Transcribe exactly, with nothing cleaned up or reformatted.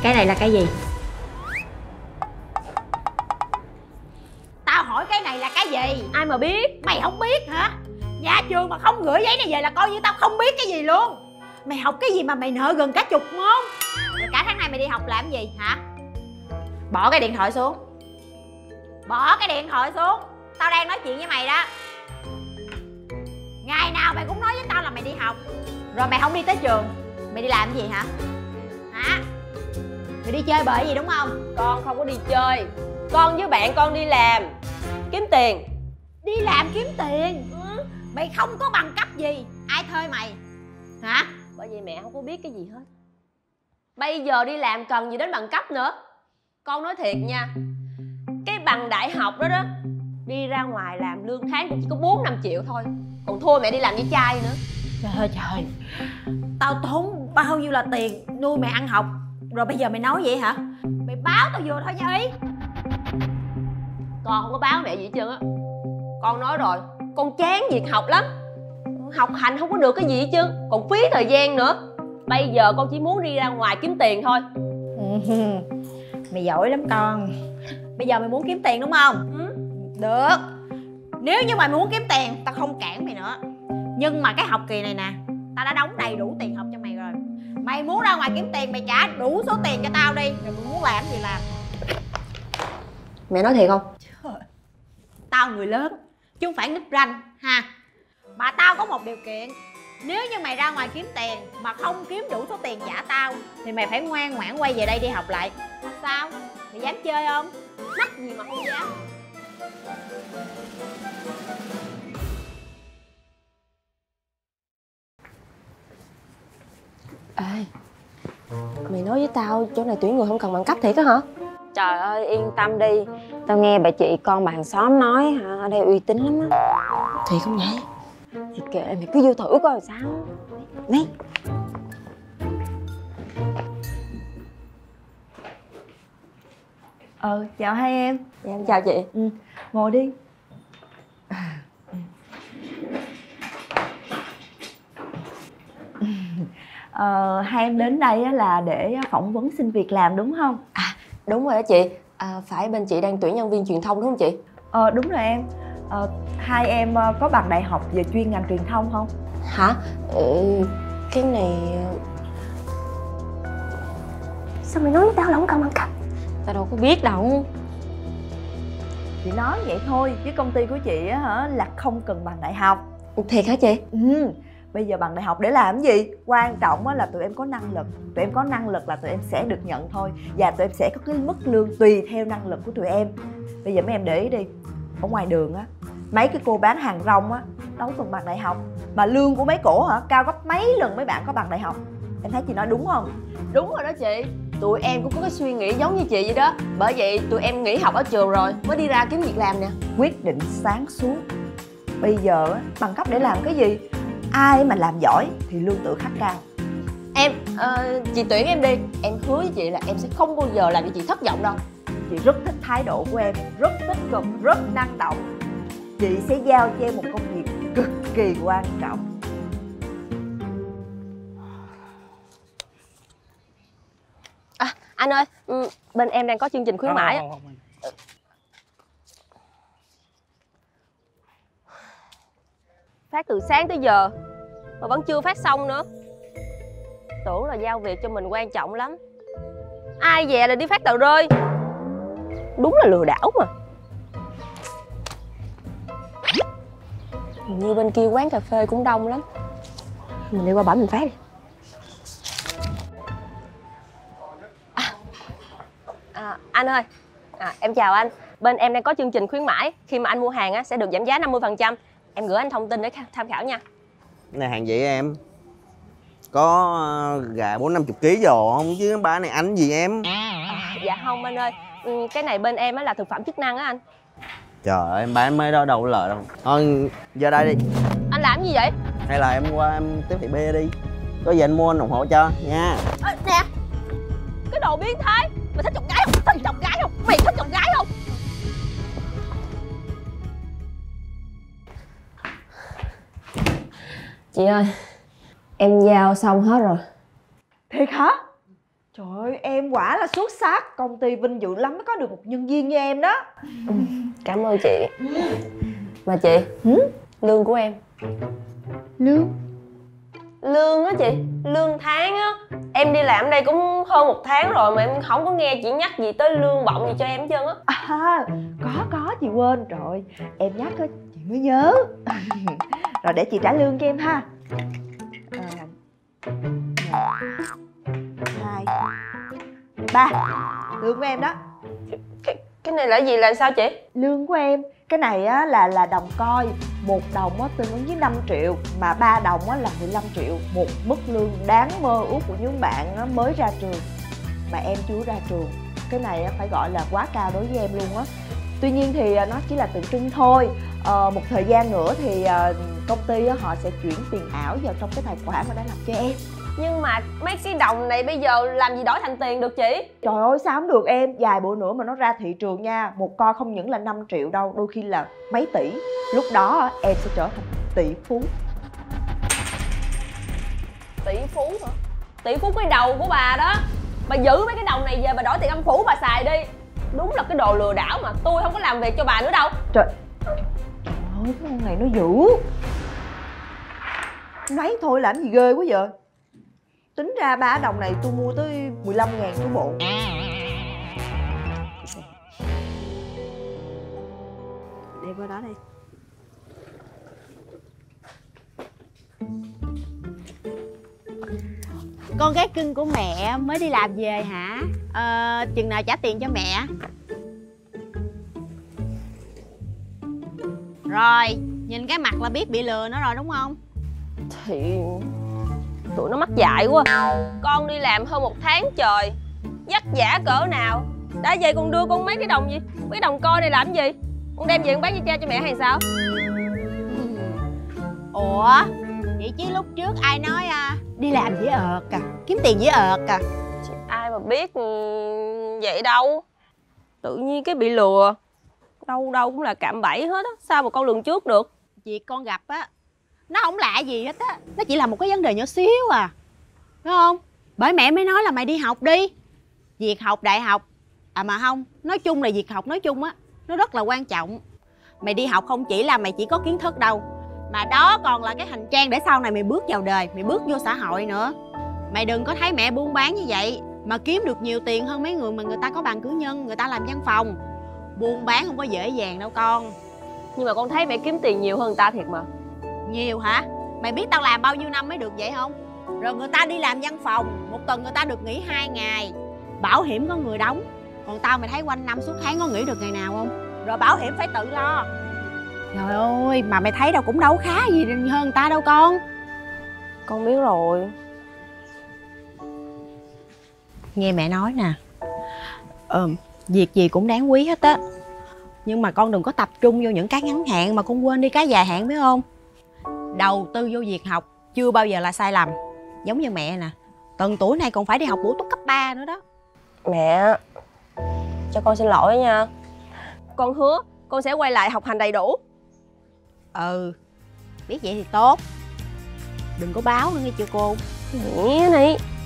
Cái này là cái gì? Tao hỏi cái này là cái gì? Ai mà biết? Mày không biết hả? Nhà trường mà không gửi giấy này về là coi như tao không biết cái gì luôn. Mày học cái gì mà mày nợ gần cả chục môn? Rồi cả tháng này mày đi học làm cái gì hả? Bỏ cái điện thoại xuống. Bỏ cái điện thoại xuống. Tao đang nói chuyện với mày đó. Ngày nào mày cũng nói với tao là mày đi học, rồi mày không đi tới trường. Mày đi làm cái gì hả? Hả? Mày đi chơi bời gì đúng không? Con không có đi chơi. Con với bạn con đi làm kiếm tiền. Đi làm kiếm tiền? Ừ. Mày không có bằng cấp gì, ai thuê mày hả? Bởi vì mẹ không có biết cái gì hết. Bây giờ đi làm cần gì đến bằng cấp nữa. Con nói thiệt nha, cái bằng đại học đó đó, đi ra ngoài làm lương tháng cũng chỉ có bốn năm triệu thôi. Còn thua mẹ đi làm với trai nữa. Trời ơi trời, tao tốn bao nhiêu là tiền nuôi mày ăn học, rồi bây giờ mày nói vậy hả? Mày báo tao vừa thôi nha Ý. Con không có báo mẹ gì hết trơn á. Con nói rồi, con chán việc học lắm. Học hành không có được cái gì hết trơn, còn phí thời gian nữa. Bây giờ con chỉ muốn đi ra ngoài kiếm tiền thôi. Mày giỏi lắm con. Bây giờ mày muốn kiếm tiền đúng không? Ừ. Được. Nếu như mày muốn kiếm tiền, tao không cản mày nữa. Nhưng mà cái học kỳ này nè, tao đã đóng đầy đủ tiền học cho mày rồi. Mày muốn ra ngoài kiếm tiền, mày trả đủ số tiền cho tao đi. Rồi mày muốn làm gì làm. Mẹ nói thiệt không? Trời, tao người lớn chứ không phải nít ranh ha. Mà tao có một điều kiện. Nếu như mày ra ngoài kiếm tiền mà không kiếm đủ số tiền trả tao, thì mày phải ngoan ngoãn quay về đây đi học lại. Sao? Mày dám chơi không? Mắc gì mà không dám. Ê, mày nói với tao chỗ này tuyển người không cần bằng cấp thiệt á hả? Trời ơi yên tâm đi. Tao nghe bà chị con bà hàng xóm nói hả, ở đây uy tín lắm á. Thiệt không vậy? Thì kệ mày cứ vô thử coi sao. Này. Ờ, chào hai em. Dạ em chào chị. Ừ, ngồi đi. Ờ, hai em đến đây là để phỏng vấn xin việc làm đúng không? À đúng rồi đó chị. À, phải bên chị đang tuyển nhân viên truyền thông đúng không chị? Ờ đúng rồi em. Ờ, hai em có bằng đại học về chuyên ngành truyền thông không? Hả? Ừ, cái này... Sao mày nói với tao là không cần bằng cấp? Tao đâu có biết đâu. Chị nói vậy thôi, chứ công ty của chị á hả là không cần bằng đại học. Thiệt hả chị? Ừ. Bây giờ bằng đại học để làm cái gì? Quan trọng là tụi em có năng lực. Tụi em có năng lực là tụi em sẽ được nhận thôi. Và tụi em sẽ có cái mức lương tùy theo năng lực của tụi em. Bây giờ mấy em để ý đi. Ở ngoài đường á, mấy cái cô bán hàng rong á, đâu cần bằng đại học. Mà lương của mấy cổ hả, cao gấp mấy lần mấy bạn có bằng đại học. Em thấy chị nói đúng không? Đúng rồi đó chị. Tụi em cũng có cái suy nghĩ giống như chị vậy đó. Bởi vậy tụi em nghỉ học ở trường rồi mới đi ra kiếm việc làm nè. Quyết định sáng suốt. Bây giờ á, bằng cấp để làm cái gì? Ai mà làm giỏi thì lương tự khắc cao. Em, uh, chị tuyển em đi. Em hứa với chị là em sẽ không bao giờ làm cho chị thất vọng đâu. Chị rất thích thái độ của em, rất tích cực, rất năng động. Chị sẽ giao cho em một công việc cực kỳ quan trọng. À, anh ơi, bên em đang có chương trình khuyến mãi. Phát từ sáng tới giờ mà vẫn chưa phát xong nữa. Tưởng là giao việc cho mình quan trọng lắm. Ai dè là đi phát tờ rơi. Đúng là lừa đảo mà. Hình như bên kia quán cà phê cũng đông lắm. Mình đi qua bển mình phát đi. À, à, anh ơi, à, em chào anh. Bên em đang có chương trình khuyến mãi. Khi mà anh mua hàng á, sẽ được giảm giá năm mươi phần trăm. Em gửi anh thông tin để tham khảo nha. Này hàng gì em? Có uh, gà bốn năm chục ký giò không chứ ba này anh gì em? À, dạ không anh ơi. Ừ, cái này bên em á là thực phẩm chức năng á anh. Trời ơi em bán mấy đó đâu có lợi đâu. Thôi giờ đây đi. Anh làm gì vậy? Hay là em qua em tiếp thị bia đi. Có gì anh mua anh ủng hộ cho nha. À, nè. Cái đồ biến thái. Mày thích chồng gái không? Thích chồng gái không? Mày thích chồng gái không? Chị ơi, em giao xong hết rồi. Thiệt hả? Trời ơi, em quả là xuất sắc. Công ty vinh dự lắm mới có được một nhân viên như em đó. Ừ, cảm ơn chị. Mà chị, ừ? lương của em. Lương? Lương á chị, lương tháng á. Em đi làm ở đây cũng hơn một tháng rồi mà em không có nghe chị nhắc gì tới lương bổng gì cho em hết trơn á. À, có có chị quên rồi. Em nhắc á chị mới nhớ. Rồi để chị trả lương cho em ha. À, một, hai, ba. Lương của em đó. Cái, cái này là gì, là sao chị? Lương của em. Cái này á là là đồng coi. Một đồng á tương ứng với năm triệu. Mà ba đồng á là mười lăm triệu. Một mức lương đáng mơ ước của những bạn á mới ra trường. Mà em chưa ra trường. Cái này á phải gọi là quá cao đối với em luôn á. Tuy nhiên thì nó chỉ là tượng trưng thôi. ờ, Một thời gian nữa thì công ty á, họ sẽ chuyển tiền ảo vào trong cái tài khoản mà đã lập cho em. Nhưng mà mấy cái đồng này bây giờ làm gì đổi thành tiền được chị? Trời ơi sao không được em. Vài bữa nữa mà nó ra thị trường nha. Một coi không những là năm triệu đâu. Đôi khi là mấy tỷ. Lúc đó em sẽ trở thành tỷ phú. Tỷ phú hả? Tỷ phú cái đầu của bà đó. Bà giữ mấy cái đồng này về bà đổi tiền âm phủ bà xài đi. Đúng là cái đồ lừa đảo mà. Tôi không có làm việc cho bà nữa đâu. Trời, trời ơi cái con này nó dữ. Lấy thôi làm gì ghê quá vậy. Tính ra ba đồng này tôi mua tới mười lăm ngàn số bộ. Đem qua đó đây. Con gái cưng của mẹ mới đi làm về hả? Ờ, chừng nào trả tiền cho mẹ? Rồi, nhìn cái mặt là biết bị lừa nó rồi đúng không? Thì tụi nó mắc dại quá. Con đi làm hơn một tháng trời, vất vả cỡ nào. Đã vậy con đưa con mấy cái đồng gì, mấy cái đồng coi này làm gì? Con đem về con bán cho cha cho mẹ hay sao? Ủa, vậy chứ lúc trước ai nói à, đi làm dễ ợt à, kiếm tiền dễ ợt à? Ai mà biết vậy đâu. Tự nhiên cái bị lừa. Đâu đâu cũng là cạm bẫy hết á. Sao mà con lường trước được? Việc con gặp á, nó không lạ gì hết á. Nó chỉ là một cái vấn đề nhỏ xíu à, đúng không? Bởi mẹ mới nói là mày đi học đi. Việc học đại học. À mà không, nói chung là việc học nói chung á, nó rất là quan trọng. Mày đi học không chỉ là mày chỉ có kiến thức đâu, mà đó còn là cái hành trang để sau này mày bước vào đời, mày bước vô xã hội nữa. Mày đừng có thấy mẹ buôn bán như vậy mà kiếm được nhiều tiền hơn mấy người mà người ta có bằng cử nhân, người ta làm văn phòng. Buôn bán không có dễ dàng đâu con. Nhưng mà con thấy mẹ kiếm tiền nhiều hơn người ta thiệt mà. Nhiều hả? Mày biết tao làm bao nhiêu năm mới được vậy không? Rồi người ta đi làm văn phòng, một tuần người ta được nghỉ hai ngày. Bảo hiểm có người đóng. Còn tao mày thấy quanh năm suốt tháng có nghỉ được ngày nào không? Rồi bảo hiểm phải tự lo. Trời ơi, mà mày thấy đâu cũng đâu khá gì hơn người ta đâu con. Con biết rồi. Nghe mẹ nói nè, ờ, việc gì cũng đáng quý hết á. Nhưng mà con đừng có tập trung vô những cái ngắn hạn mà con quên đi cái dài hạn, biết không? Đầu tư vô việc học chưa bao giờ là sai lầm. Giống như mẹ nè, từng tuổi này còn phải đi học bổ túc cấp ba nữa đó. Mẹ, cho con xin lỗi nha. Con hứa con sẽ quay lại học hành đầy đủ. Ừ, biết vậy thì tốt. Đừng có báo nữa nghe chưa cô? Nghĩa này